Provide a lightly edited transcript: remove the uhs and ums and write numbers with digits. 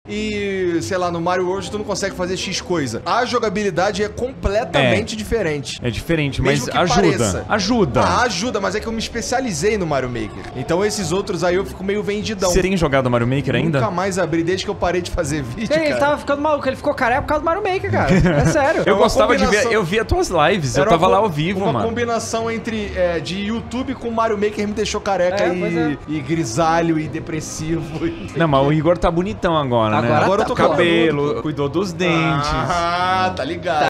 e, sei lá, no Mario World tu não consegue fazer X coisa. A jogabilidade é completamente diferente. É diferente, Mesmo mas que ajuda. pareça. Ajuda. Ah, ajuda, mas é que eu me especializei no Mario Maker. Então esses outros aí eu fico meio vendidão. Você tem jogado Mario Maker ainda? Nunca mais abri desde que eu parei de fazer vídeo, Ele cara. tava ficando maluco, ele ficou careca por causa do Mario Maker, cara. É sério. Eu uma gostava de ver, combinação. eu via tuas lives, eu Era tava uma lá ao vivo, uma mano. combinação entre de YouTube com Mario Maker me deixou careca e grisalho e depressivo. Não, mas o Igor tá bonitão agora, né? Agora eu tô cabelo, cuidou dos dentes. Ah, tá ligado.